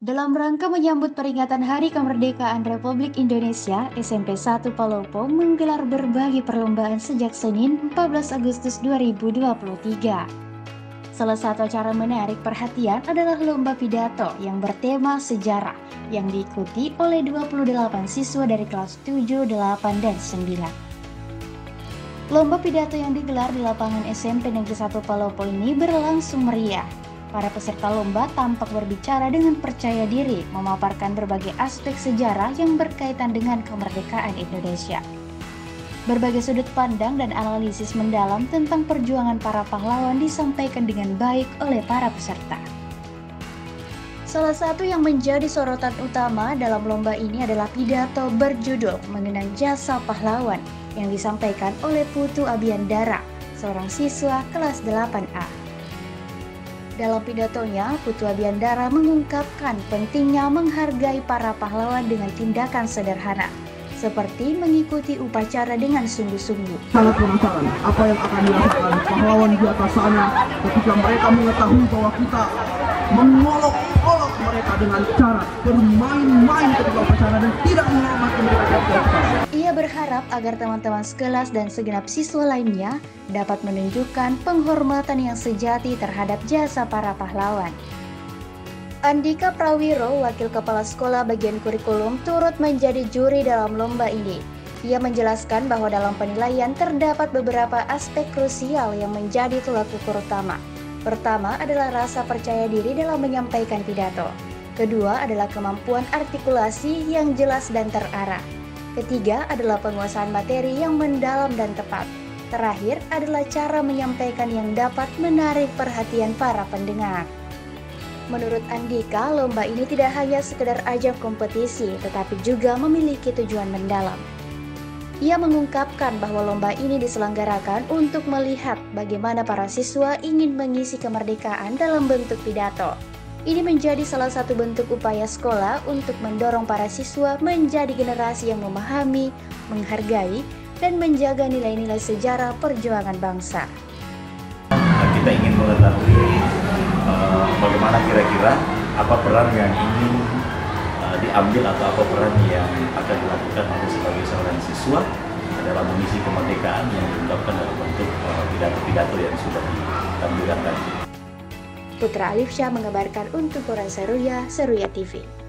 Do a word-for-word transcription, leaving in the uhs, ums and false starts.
Dalam rangka menyambut peringatan Hari Kemerdekaan Republik Indonesia, S M P satu Palopo menggelar berbagai perlombaan sejak Senin empat belas Agustus dua ribu dua puluh tiga. Salah satu acara menarik perhatian adalah lomba pidato yang bertema sejarah yang diikuti oleh dua puluh delapan siswa dari kelas tujuh, delapan, dan sembilan. Lomba pidato yang digelar di lapangan S M P Negeri satu Palopo ini berlangsung meriah. Para peserta lomba tampak berbicara dengan percaya diri, memaparkan berbagai aspek sejarah yang berkaitan dengan kemerdekaan Indonesia. Berbagai sudut pandang dan analisis mendalam tentang perjuangan para pahlawan disampaikan dengan baik oleh para peserta. Salah satu yang menjadi sorotan utama dalam lomba ini adalah pidato berjudul Mengenang Jasa Pahlawan yang disampaikan oleh Putu Abiandara, seorang siswa kelas delapan A. Dalam pidatonya, Putu Abiandara mengungkapkan pentingnya menghargai para pahlawan dengan tindakan sederhana, seperti mengikuti upacara dengan sungguh-sungguh. Sangat penasaran apa yang akan dirasakan pahlawan di atas sana ketika mereka mengetahui bahwa kita mengolok-olok mereka dengan cara bermain-main ketika upacara dan tidak menghormati mereka ketika upacara. Ia berharap agar teman-teman sekelas dan segenap siswa lainnya dapat menunjukkan penghormatan yang sejati terhadap jasa para pahlawan. Andika Prawiro, Wakil Kepala Sekolah Bagian Kurikulum, turut menjadi juri dalam lomba ini. Ia menjelaskan bahwa dalam penilaian terdapat beberapa aspek krusial yang menjadi tolak ukur utama. Pertama adalah rasa percaya diri dalam menyampaikan pidato. Kedua adalah kemampuan artikulasi yang jelas dan terarah. Ketiga adalah penguasaan materi yang mendalam dan tepat. Terakhir adalah cara menyampaikan yang dapat menarik perhatian para pendengar. Menurut Andika, lomba ini tidak hanya sekedar ajang kompetisi, tetapi juga memiliki tujuan mendalam. Ia mengungkapkan bahwa lomba ini diselenggarakan untuk melihat bagaimana para siswa ingin mengisi kemerdekaan dalam bentuk pidato. Ini menjadi salah satu bentuk upaya sekolah untuk mendorong para siswa menjadi generasi yang memahami, menghargai, dan menjaga nilai-nilai sejarah perjuangan bangsa. Kita ingin mengetahui uh, bagaimana kira-kira apa peran yang ingin uh, diambil atau apa peran yang akan dilakukan oleh sebagai seorang siswa dalam mengisi kemerdekaan yang diungkapkan dalam bentuk pidato-pidato uh, yang sudah ditampilkan tadi. Putra Alifsyah mengabarkan untuk Koran Seruya, Seruya T V.